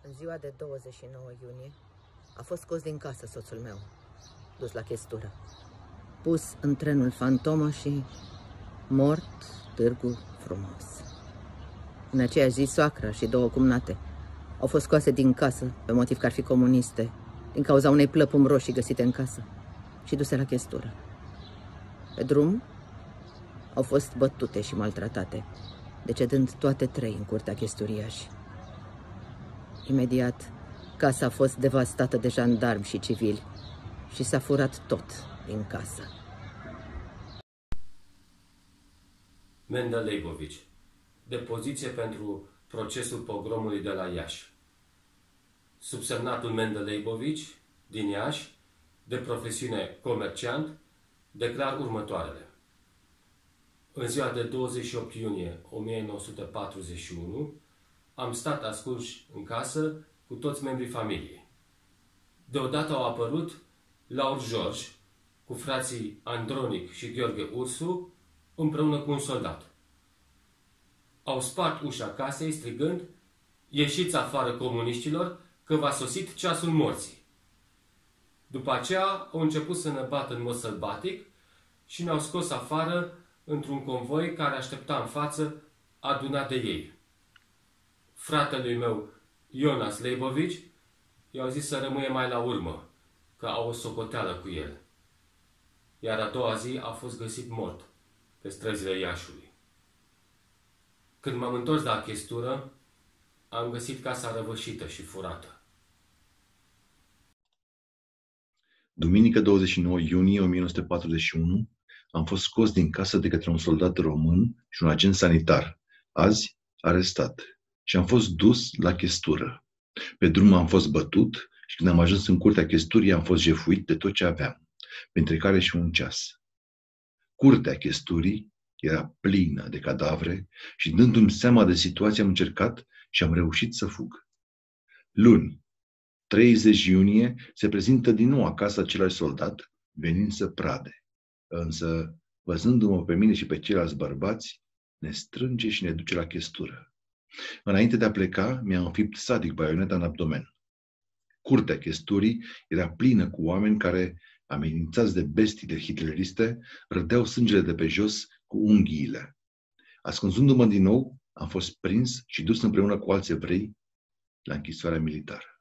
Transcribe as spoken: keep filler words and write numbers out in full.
În ziua de douăzeci și nouă iunie a fost scos din casă soțul meu, dus la chestură, pus în trenul fantomă și mort Târgu Frumos. În aceea zi, soacra și două cumnate au fost scoase din casă pe motiv că ar fi comuniste, din cauza unei plăpumi roșii găsite în casă și duse la chestură. Pe drum au fost bătute și maltratate, decedând toate trei în curtea chesturiași. Imediat, casa a fost devastată de jandarmi și civili și s-a furat tot din casă. Mendel Leibovici, depoziție pentru procesul pogromului de la Iași. Subsemnatul Mendel Leibovici, din Iași, de profesiune comerciant, declar următoarele. În ziua de douăzeci și opt iunie o mie nouă sute patruzeci și unu, am stat ascunși în casă cu toți membrii familiei. Deodată au apărut Laur George, cu frații Andronic și Gheorghe Ursu, împreună cu un soldat. Au spart ușa casei strigând: "Ieșiți afară, comuniștilor, că v-a sosit ceasul morții." După aceea au început să ne bată în mod sălbatic și ne-au scos afară într-un convoi care aștepta în față, adunat de ei. Fratelui meu, Ionas Leibovici, i-au zis să rămâie mai la urmă, că au o socoteală cu el. Iar a doua zi a fost găsit mort pe străzile Iașului. Când m-am întors la chestură, am găsit casa răvășită și furată. Duminică douăzeci și nouă iunie o mie nouă sute patruzeci și unu am fost scos din casă de către un soldat român și un agent sanitar, azi arestat, și am fost dus la chestură. Pe drum am fost bătut și când am ajuns în curtea chesturii am fost jefuit de tot ce aveam, printre care și un ceas. Curtea chesturii era plină de cadavre și, dându-mi seama de situație, am încercat și am reușit să fug. Luni, treizeci iunie, se prezintă din nou acasă același soldat, venind să prade. Însă, văzându-mă pe mine și pe ceilalți bărbați, ne strânge și ne duce la chestură. Înainte de a pleca, mi-a înfipt sadic baioneta în abdomen. Curtea chesturii era plină cu oameni care, amenințați de bestiile hitleriste, râdeau sângele de pe jos cu unghiile. Ascunzându-mă din nou, am fost prins și dus împreună cu alți evrei la închisoarea militară.